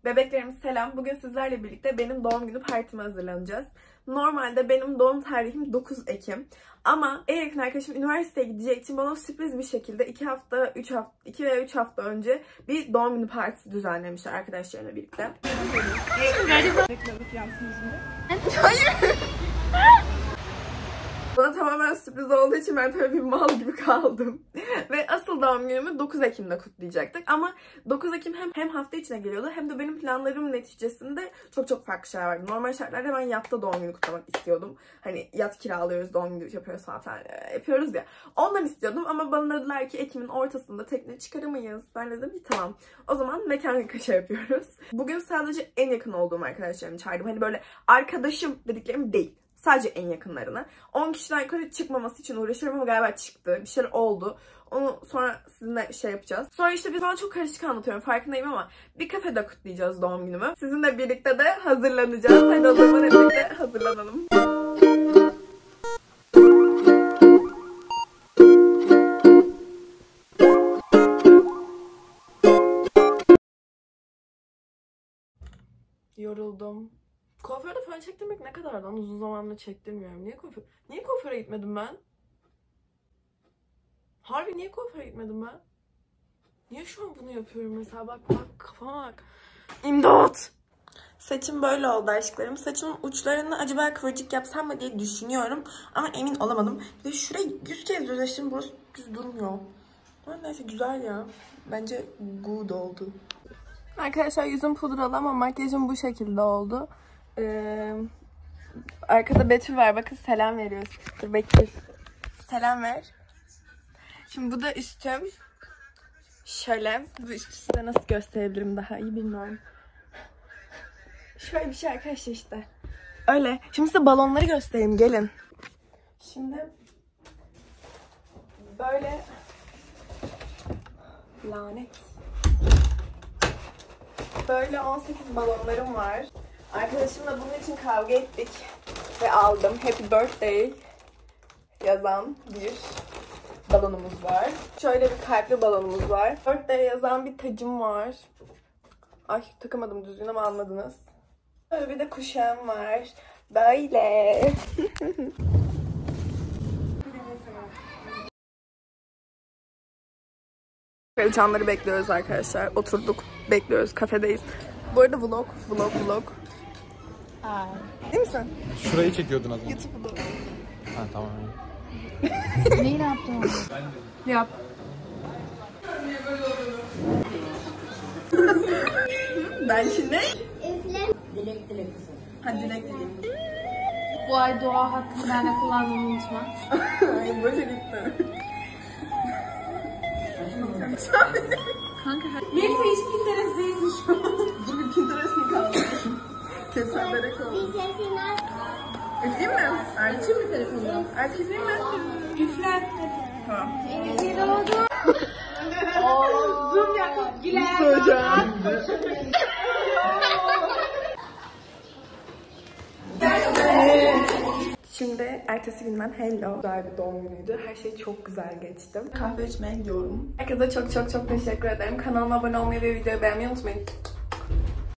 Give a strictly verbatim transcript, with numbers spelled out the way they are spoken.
Bebeklerimiz selam. Bugün sizlerle birlikte benim doğum günü partime hazırlanacağız. Normalde benim doğum tarihim dokuz Ekim. Ama en yakın arkadaşım üniversiteye gideceği için bana sürpriz bir şekilde iki hafta, üç hafta, iki veya üç hafta önce bir doğum günü partisi düzenlemişler arkadaşlarımla birlikte. Hayır. Bana tamamen sürpriz olduğu için ben tabii bir mal gibi kaldım. Ve asıl doğum günümü dokuz Ekim'de kutlayacaktık. Ama dokuz Ekim hem, hem hafta içine geliyordu hem de benim planlarım neticesinde çok çok farklı şeyler vardı. Normal şartlarda ben yatta doğum günü kutlamak istiyordum. Hani yat kiralıyoruz, doğum günü yapıyoruz falan yapıyoruz ya. Ondan istiyordum ama bana dediler ki Ekim'in ortasında tekne çıkaramayız. Ben dedim ki tamam. O zaman mekan kaşa yapıyoruz. Bugün sadece en yakın olduğum arkadaşlarımı çağırdım. Hani böyle arkadaşım dediklerim değil. Sadece en yakınlarına. on kişiden yukarı çıkmaması için uğraşıyorum ama galiba çıktı. Bir şeyler oldu. Onu sonra sizinle şey yapacağız. Sonra işte biz falan çok karışık anlatıyorum. Farkındayım ama bir kafede kutlayacağız doğum günümü. Sizinle birlikte de hazırlanacağız. Hadi o zaman hep birlikte hazırlanalım. Yoruldum. Kuaförde fön çektirmek ne kadar lan? Uzun zamandır çektirmiyorum. Niye kuaför? Niye kuaföre gitmedim ben? Harbi niye kuaföre gitmedim ben? Niye şu an bunu yapıyorum mesela? Bak bak kafama bak. İmdat! Saçım böyle oldu aşklarım. Saçımın uçlarını acaba kıvırcık yapsam mı diye düşünüyorum. Ama emin olamadım. Bir de şurayı yüz kez düzleştim. Burası düz durmuyor. Ama neyse güzel ya. Bence good oldu. Arkadaşlar yüzüm pudralı ama makyajım bu şekilde oldu. Ee, arkada Betül var. Bakın selam veriyoruz. Dur Betül. Selam ver. Şimdi bu da üstüm. Şöyle. Bu üstü size nasıl gösterebilirim daha iyi bilmiyorum. Şöyle bir şey arkadaşlar işte. Öyle. Şimdi size balonları göstereyim. Gelin. Şimdi böyle lanet. Böyle on sekiz balonlarım var. Arkadaşımla bunun için kavga ettik ve aldım. Happy Birthday yazan bir balonumuz var. Şöyle bir kalpli balonumuz var. Birthday yazan bir tacım var. Ay takamadım düzgün ama anladınız. Böyle bir de kuşağım var. Böyle. Canları bekliyoruz arkadaşlar. Oturduk. Bekliyoruz. Kafedeyiz. Bu arada vlog, vlog, vlog. Ay. Değil misin? Şurayı çekiyordun az önce. YouTube vlog. Ha tamam. Neyi ne yaptın onu? Yap. Ben şimdi... Dilek dilek kızım. Hadi dilek dileyim. Bu ay doğa hakkını benden kullanmayı unutma. Ay boşa gitti. Kanka Melisa hiç Pinterest'teyiz şu an. Dur bir Pinterest'ini kaldırmışım. Kesenlere koydum. Üfleyeyim mi? Açayım mı telefonunu? Artık üfleyeyim mi? Üflen. Tamam. İyi doğdu. Zoom yapıp güler. Söyleyeceğim. Şimdi ertesi günden hello. Güzel bir doğum günüydü. Her şey çok güzel geçti. Kahve içmeye gidiyorum. Herkese çok çok çok teşekkür ederim. Kanalıma abone olmayı ve videoyu beğenmeyi unutmayın.